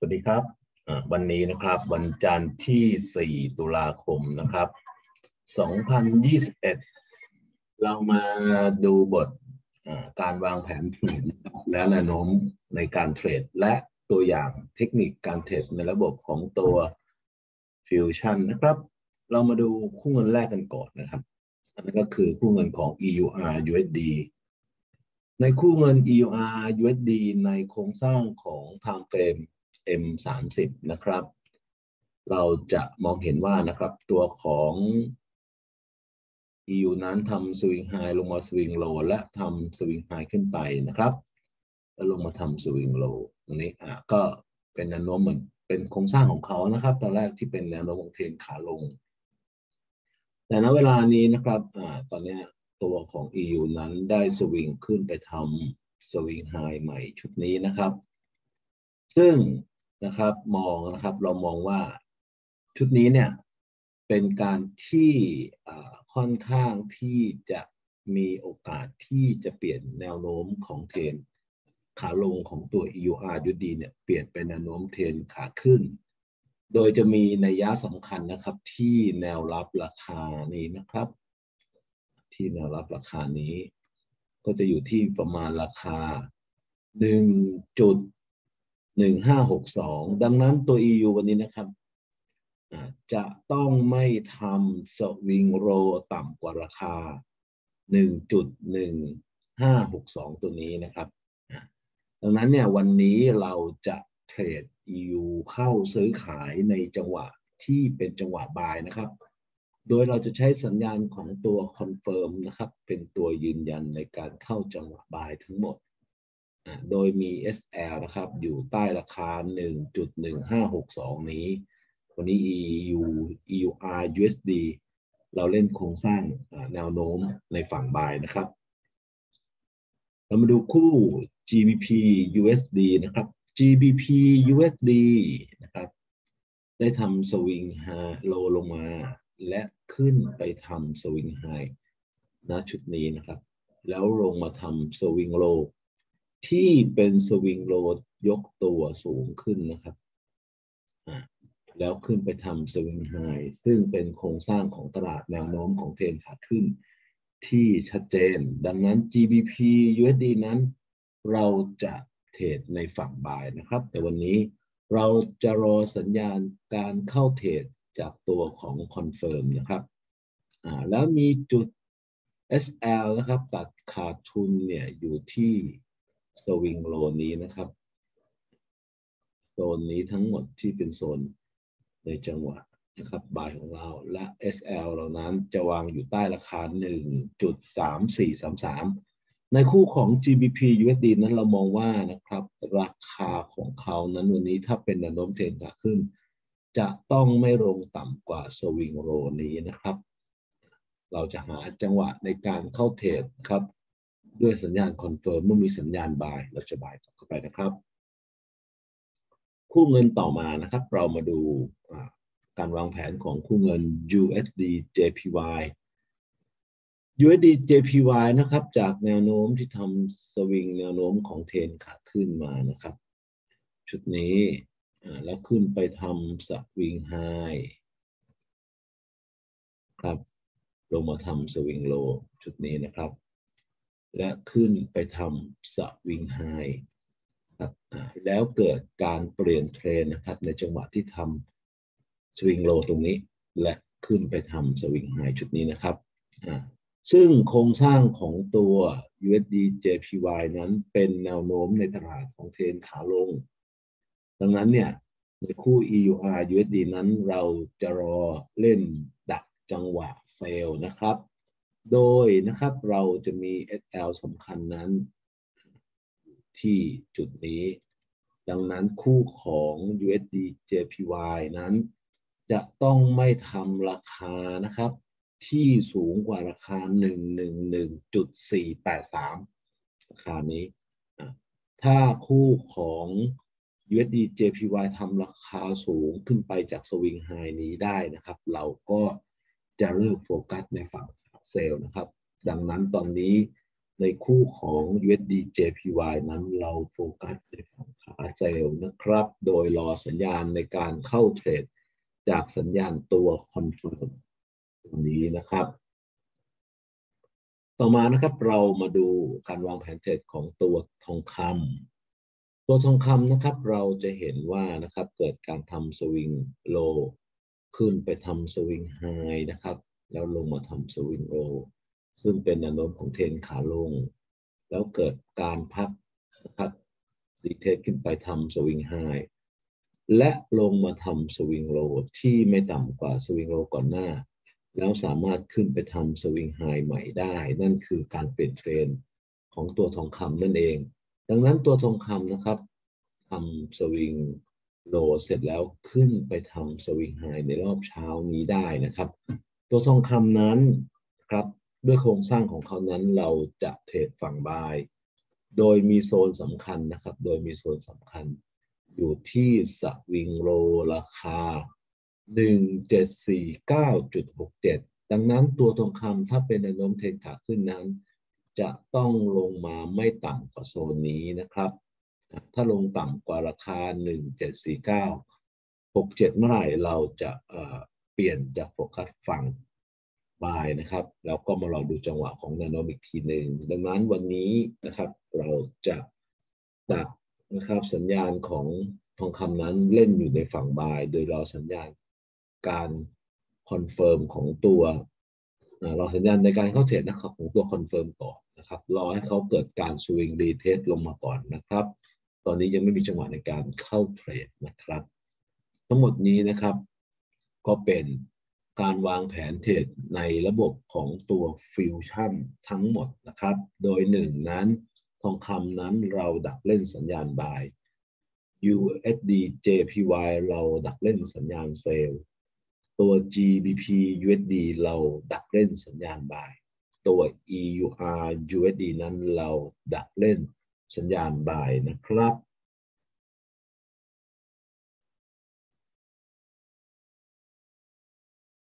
วัสดีครับวันนี้นะครับวันจันทร์ที่ 4 ตุลาคมนะครับ 2021 เรามาดูบทการวางแผนเทรดและแนวโน้มในการเทรดและตัวอย่างเทคนิคการเทรดในระบบของตัวฟิวชั่นนะครับเรามาดูคู่เงินแรกกันก่อนนะครับนั่นก็คือคู่เงินของ EUR USD ในคู่เงิน EUR USD ในโครงสร้างของ Time Frame M30 นะครับเราจะมองเห็นว่านะครับตัวของ EU นั้นทำสวิงไฮลงมาสวิงโลและทำสวิงไฮขึ้นไปนะครับแล้วลงมาทำสวิงโลตรงนี้ก็เป็นแนวโน้มเหมือนเป็นโครงสร้างของเขานะครับตอนแรกที่เป็นแนวโน้มของเทรนขาลงแต่ณเวลานี้นะครับตอนนี้ตัวของ EU นั้นได้สวิงขึ้นไปทำสวิงไฮใหม่ชุดนี้นะครับซึ่งนะครับเรามองว่าชุดนี้เนี่ยเป็นการที่ค่อนข้างที่จะมีโอกาสที่จะเปลี่ยนแนวโน้มของเทรนขาลงของตัว EUR USD เนี่ยเปลี่ยนเป็นแนวโน้มเทรนขาขึ้นโดยจะมีนัยยะสำคัญนะครับที่แนวรับราคานี้นะครับที่แนวรับราคานี้ก็จะอยู่ที่ประมาณราคา 1.1562 ดังนั้นตัว EU วันนี้นะครับจะต้องไม่ทำสวิงโรต่ำกว่าราคา 1.1562 ตัวนี้นะครับดังนั้นเนี่ยวันนี้เราจะเทรด EU เข้าซื้อขายในจังหวะที่เป็นจังหวะบายนะครับโดยเราจะใช้สัญญาณของตัวคอนเฟิร์มนะครับเป็นตัวยืนยันในการเข้าจังหวะบายทั้งหมดโดยมี SL นะครับอยู่ใต้ราคา 1.1562 นี้วันนี้ EUR USD เราเล่นโครงสร้างแนวโน้มในฝั่งบายนะครับเรามาดูคู่ GBP USD นะครับ GBP USD นะครับได้ทำสวิงไฮโลลงมาและขึ้นไปทำสวิงไฮณชุดนี้นะครับแล้วลงมาทำสวิงโลที่เป็นสวิงโลยกตัวสูงขึ้นนะครับแล้วขึ้นไปทำสวิงไฮซึ่งเป็นโครงสร้างของตลาดแนวโน้มของเทรนขาขึ้นที่ชัดเจนดังนั้น GBP USD นั้นเราจะเทรดในฝั่งบายนะครับแต่วันนี้เราจะรอสัญญาณการเข้าเทรดจากตัวของคอนเฟิร์มนะครับแล้วมีจุด SL นะครับตัดขาดทุนเนี่ยอยู่ที่สวิงโลนี้นะครับโซนนี้ทั้งหมดที่เป็นโซนในจังหวะนะครับบายของเราและ SL เหล่านั้นจะวางอยู่ใต้ราคา 1.3433 ในคู่ของ GBP USD นั้นเรามองว่านะครับราคาของเขานั้นวันนี้ถ้าเป็นแนวโน้มเทรนขาขึ้นจะต้องไม่ลงต่ำกว่าสวิงโลนี้นะครับเราจะหาจังหวะในการเข้าเทรดครับด้วยสัญญาณคอนเฟิร์มเมื่อมีสัญญาณบายเราจะบายเข้าไปนะครับคู่เงินต่อมานะครับเรามาดูการวางแผนของคู่เงิน USD JPY USD JPY นะครับจากแนวโน้มที่ทำสวิงแนวโน้มของเทรนขาขึ้นมานะครับชุดนี้แล้วขึ้นไปทำสวิงไฮครับลงมาทำสวิงโลชุดนี้นะครับและขึ้นไปทำสวิงไฮครับแล้วเกิดการเปลี่ยนเทรนนะครับในจังหวะที่ทำสวิงโลตรงนี้และขึ้นไปทำสวิงไฮชุดนี้นะครับซึ่งโครงสร้างของตัว USD JPY นั้นเป็นแนวโน้มในตลาดของเทรนขาลงดังนั้นเนี่ยในคู่ EUR USD นั้นเราจะรอเล่นดักจังหวะเฟลนะครับโดยนะครับเราจะมี SL สำคัญนั้นที่จุดนี้ดังนั้นคู่ของ USD JPY นั้นจะต้องไม่ทำราคานะครับที่สูงกว่าราคา 111.483 ราคานี้ถ้าคู่ของ USD JPY ทำราคาสูงขึ้นไปจากสวิงไฮนี้ได้นะครับเราก็จะเลิกโฟกัสในฝั่งเซลล์นะครับดังนั้นตอนนี้ในคู่ของ USD JPY นั้นเราโฟกัสในฝั่งขาเซลล์นะครับโดยรอสัญญาณในการเข้าเทรดจากสัญญาณตัวคอนเฟิร์มตรงนี้นะครับต่อมานะครับเรามาดูการวางแผนเทรดของตัวทองคำตัวทองคำนะครับเราจะเห็นว่านะครับเกิดการทำสวิงโลขึ้นไปทำสวิงไฮนะครับแล้วลงมาทำสวิงโลซึ่งเป็นแนวโน้มของเทรนขาลงแล้วเกิดการพักนะครับรีเทสขึ้นไปทำสวิงไฮและลงมาทำสวิงโลที่ไม่ต่ำกว่าสวิงโลก่อนหน้าแล้วสามารถขึ้นไปทำสวิงไฮใหม่ได้นั่นคือการเปลี่ยนเทรนด์ของตัวทองคำนั่นเองดังนั้นตัวทองคำนะครับทำสวิงโลเสร็จแล้วขึ้นไปทำสวิงไฮในรอบเช้านี้ได้นะครับตัวทองคำนั้นครับด้วยโครงสร้างของเขานั้นเราจะเทรดฝั่งบายโดยมีโซนสำคัญนะครับโดยมีโซนสำคัญอยู่ที่สวิงโลราคา1749.67 ดังนั้นตัวทองคำถ้าเป็นแนวโน้มเทรนขาขึ้นนั้นจะต้องลงมาไม่ต่ำกว่าโซนนี้นะครับถ้าลงต่ำกว่าราคา1749.67เมื่อไหร่เราจะเปลี่ยนจากโฟกัสฝั่งบายนะครับแล้วก็มารอดูจังหวะของแนวโน้มอีกทีหนึ่งดังนั้นวันนี้นะครับเราจะดักนะครับสัญญาณของทองคำนั้นเล่นอยู่ในฝั่งบายโดยรอสัญญาณการคอนเฟิร์มของตัวรอสัญญาณในการเข้าเทรดนะครับของตัวคอนเฟิร์มก่อนนะครับรอให้เขาเกิดการสวิงรีเทสลงมาก่อนนะครับตอนนี้ยังไม่มีจังหวะในการเข้าเทรดนะครับทั้งหมดนี้นะครับก็เป็นการวางแผนเทรดในระบบของตัวฟิวชั่นทั้งหมดนะครับโดยหนึ่งนั้นทองคำนั้นเราดักเล่นสัญญาณบาย USD JPY เราดักเล่นสัญญาณเซลล์ตัว GBP USD เราดักเล่นสัญญาณบายตัว EUR USD นั้นเราดักเล่นสัญญาณบายนะครับ